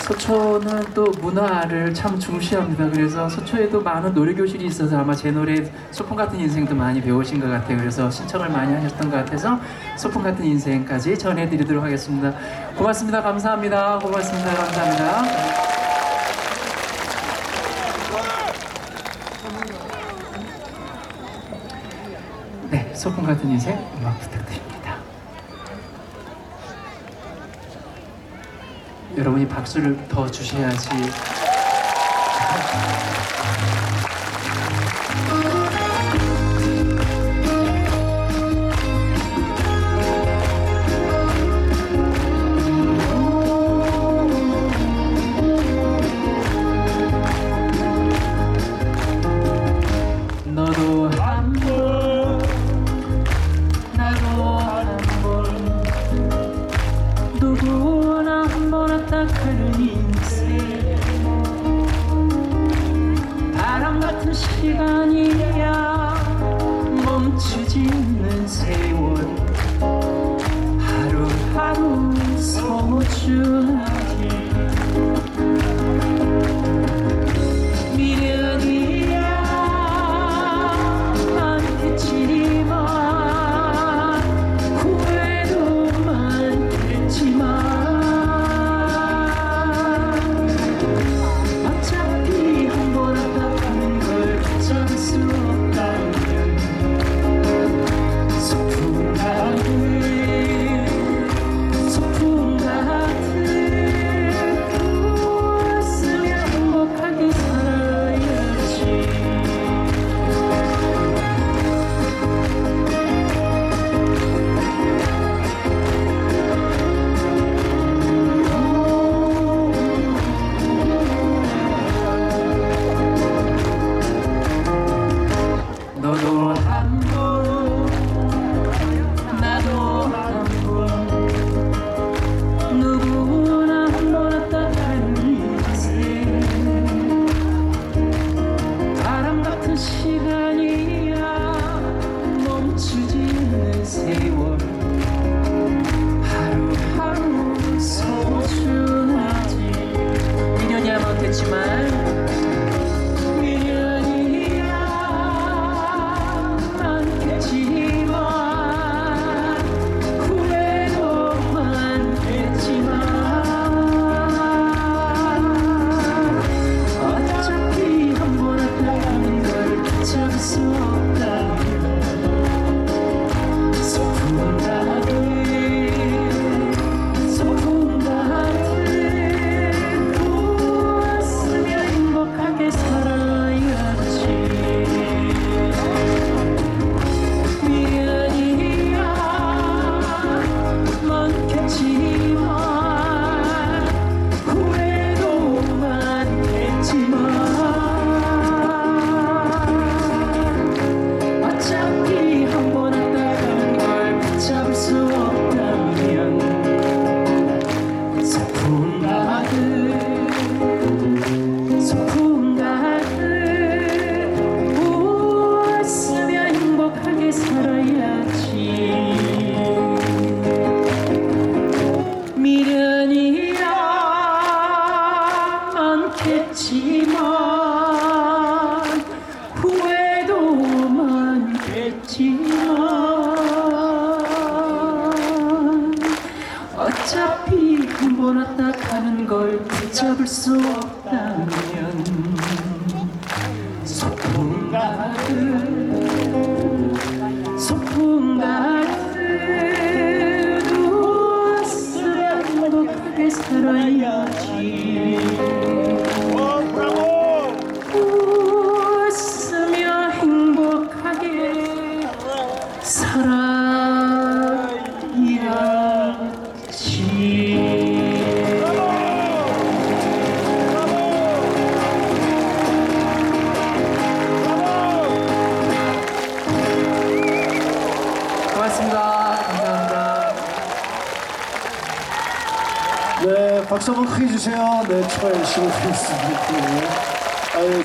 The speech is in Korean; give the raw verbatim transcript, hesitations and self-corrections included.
서초는 또 문화를 참 중시합니다. 그래서 서초에도 많은 노래교실이 있어서 아마 제 노래 소풍 같은 인생도 많이 배우신 것 같아요. 그래서 신청을 많이 하셨던 것 같아서 소풍 같은 인생까지 전해드리도록 하겠습니다. 고맙습니다. 감사합니다. 고맙습니다. 감사합니다. 네, 소풍 같은 인생 음악 부탁드립니다. 여러분이 박수를 더 주셔야지. 너도 한번 나도 한번 누구나 한번 왔다 가는 인생 바람 같은 시간이야 멈추지 않는 세월 하루하루 소중하지 미련이야 많겠지만 후회도 많겠지만 어차피 한 번 왔다 가는 걸 붙잡을 수 없다면 소풍 가듯 소풍 가듯 웃으며 행복하게 살아야지. 너도 한 번, 나도 한 번, 누구나 한 번 왔다 가는 인생 바람 같은 시간이야 멈추지 않는 세월 하루하루 소중하지 미련이야 많겠지만 많겠지만 후회도 많겠지만 어차피 한 번 왔다 가는 걸 붙잡을 수 없다면 소풍 가듯 소풍 가듯 웃으며 행복하게 살아야지. 웃으며 행복하게 살아야지. 고맙습니다. 감사합니다. 네, 박수 한번 크게 주세요. 네, 축하 열심히 드리겠습니다.